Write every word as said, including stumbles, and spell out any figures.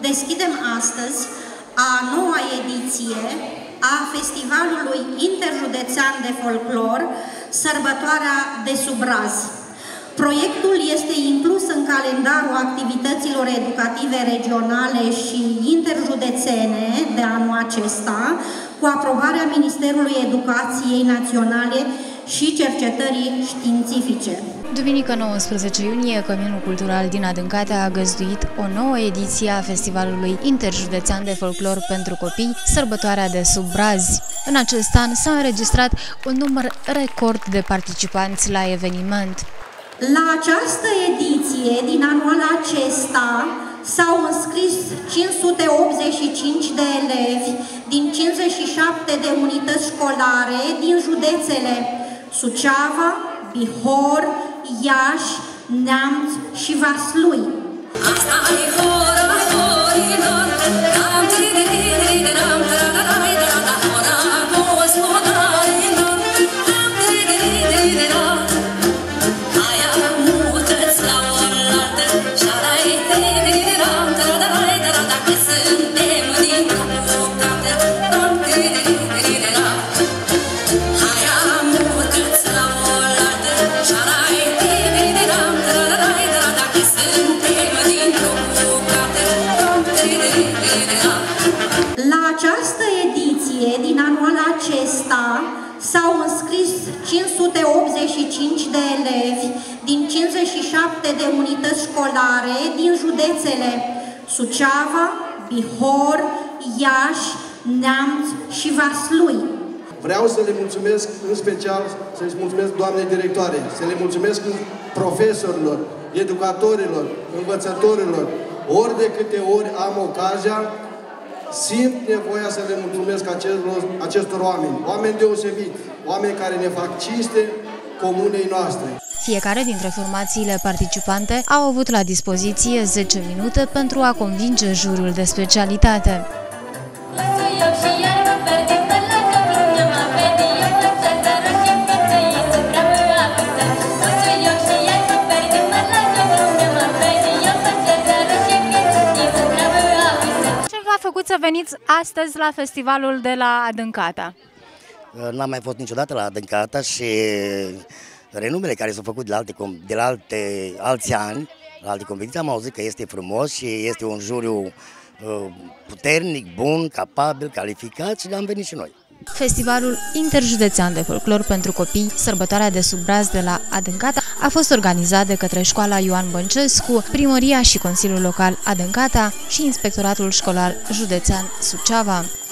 Deschidem astăzi a noua ediție a Festivalului Interjudețean de Folclor, Sărbătoarea de Subraz. Proiectul este inclus în calendarul activităților educative regionale și interjudețene de anul acesta, cu aprobarea Ministerului Educației Naționale și Cercetării Științifice. Duminică nouăsprezece iunie, Căminul Cultural din Adâncata a găzduit o nouă ediție a Festivalului Interjudețean de Folclor pentru Copii, Sărbătoarea de Subraz. În acest an s-a înregistrat un număr record de participanți la eveniment. La această ediție din anul acesta s-au înscris cinci sute optzeci și cinci de elevi din cincizeci și șapte de unități școlare din județele Suceava, Bihor, Iași, Neamț și Vaslui. La această ediție din anul acesta s-au înscris cinci sute optzeci și cinci de elevi din cincizeci și șapte de unități școlare din județele Suceava, Bihor, Iași, Neamț și Vaslui. Vreau să le mulțumesc în special, să-i mulțumesc doamnei directoare, să le mulțumesc profesorilor, educatorilor, învățătorilor. Ori de câte ori am ocazia, simt nevoia să le mulțumesc acestor, acestor oameni, oameni deosebiți, oameni care ne fac cinste comunei noastre. Fiecare dintre formațiile participante au avut la dispoziție zece minute pentru a convinge juriul de specialitate. V-a făcut să veniți astăzi la festivalul de la Adâncata? N-am mai fost niciodată la Adâncata și renumele care s-au făcut de la alte, de la alte alți ani, la alte competiții, am auzit că este frumos și este un juriu puternic, bun, capabil, calificat și am venit și noi. Festivalul Interjudețean de Folclor pentru Copii, Sărbătoarea de Subraz de la Adâncata, a fost organizat de către Școala Ioan Băncescu, Primăria și Consiliul Local Adâncata și Inspectoratul Școlar Județean Suceava.